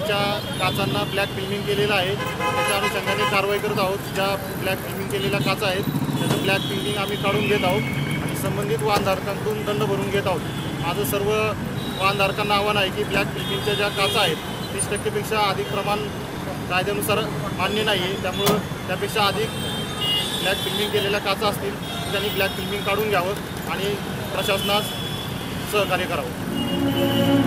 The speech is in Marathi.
वाहनांच्या काचांना ब्लॅक फिल्मिंग केलेलं आहे। त्याच्या अनुषंगाने कारवाई करत आहोत। ज्या ब्लॅक फिल्मिंग केलेल्या काचा आहेत त्याचं ब्लॅक फिल्मिंग आम्ही काढून घेत आहोत आणि संबंधित वाहनधारकांकडून दंड भरून घेत आहोत। माझं सर्व वाहनधारकांना आव्हान आहे की ब्लॅक फिल्मिंगच्या ज्या काचा आहेत 30% अधिक प्रमाण कायद्यानुसार मान्य नाही आहे, त्यामुळं त्यापेक्षा अधिक ब्लॅक फिल्मिंग केलेल्या काचा असतील त्यांनी ब्लॅक फिल्मिंग काढून घ्यावं आणि प्रशासनास सहकार्य करावं।